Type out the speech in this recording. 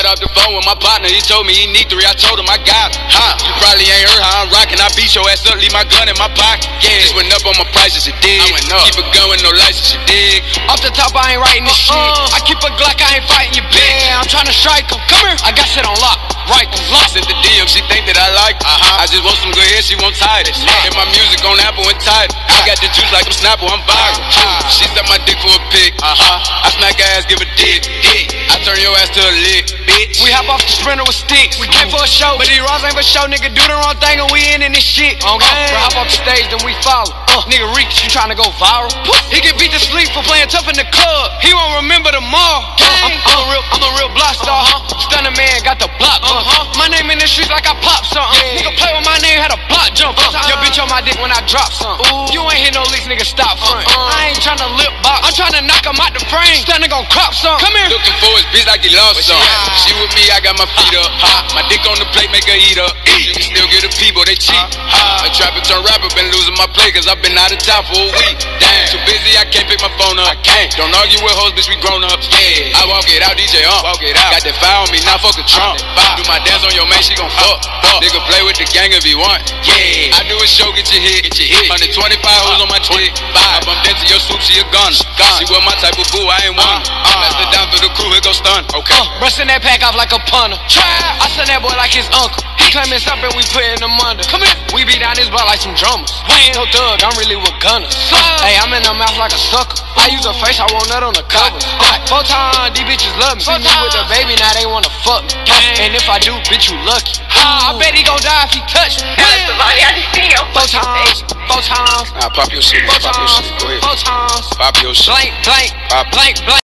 got off the phone with my partner, he told me he need 3, I told him I got him. You probably ain't heard how I'm rockin', I beat your ass up, leave my gun in my pocket. Yeah, just went up on my prices, you dig? I went up. Keep a gun with no license, you dig? Off the top, I ain't writing this shit. I keep a Glock, I ain't fighting your bitch. Yeah, I'm tryna strike him. Come here. I got shit on lock. Right, lock. Sent the DM, she think that I like I just want some good head, she won't tie this. Hit my music on Apple and Tidal. I got the juice like I'm Snapple, I'm viral. She suck my dick for a pic. I smack her ass, give a dick. I turn your ass to a lick, bitch. We hop off the Sprinter with sticks. We came for a show, but these Ross ain't for show. Nigga, do the wrong thing and we in this shit. We hop off the stage, then we follow. Nigga Reeks, you tryna go viral? He get beat to sleep for playing tough in the club. He won't remember tomorrow. I'm a real block star. Stunner man, got the block. My name in the streets like I pop something. Nigga play with my name, had a block jump. Your bitch on my dick when I drop something. You ain't hit no leaks, nigga, stop front. I ain't tryna lip box, I'm tryna knock him out the frame. Stunner gon' crop something. Come here. Looking for his bitch like he lost some. She with me, I got my feet up. My dick on the plate, make her eat up. You can still get the people, they cheat. A trapper turn rapper, been losing my play, cause I've been out of town for a week. Damn, too busy, I can't pick my phone up. Don't argue with hoes, bitch, we grown ups. Yeah, I walk it out, DJ walk it out. Got that fire on me, now fuck a Trump. Do my dance on your man, she gon' fuck. Nigga play with the gang if he want. Yeah, I do a show, get your hit. 125 hoes on my dick. I bumped into your swoop, she a gun. She was my type of boo, I ain't one. Pass it down for the crew, here go stun. Okay. Bustin' that pack off like a punter. I send that boy like his uncle. He claimin' something, we puttin' him under. Come here. We be down his block like some drummers. No thug, I'm really with gunners. Hey, I'm in the mouth like a sucker. I use a face, I want nut on the cover. 4 times, these bitches love me. See me with the baby, now they wanna fuck me. And if I do, bitch, you lucky. I bet he gon' die if he touch me. 4 times. 4 times. Nah, pop your shit. Pop your shit. Go ahead. 4 times. Pop your shit. Blank.